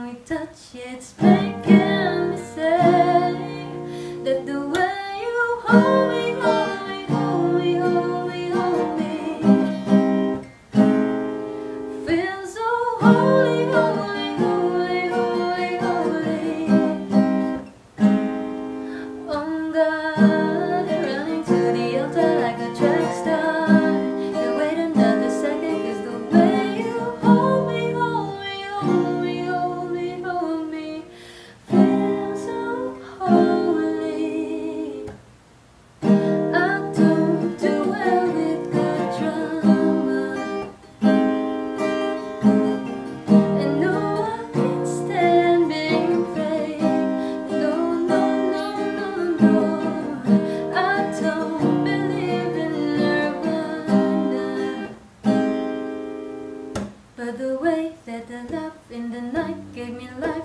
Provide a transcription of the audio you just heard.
when we touch, it's making me say that the way you hold me, hold me, hold me, hold me, hold me, feels so holy, holy, holy, holy, holy. Oh God, running to the altar like a track star. Can't wait another second, 'cause the way you hold me, hold me, hold me, hold me, hold me, feels so holy. I don't do well with good drama, and no, I can't stand being fake. No, no, no, no, no, I don't believe in nirvana. But the way that the love in the night gave me life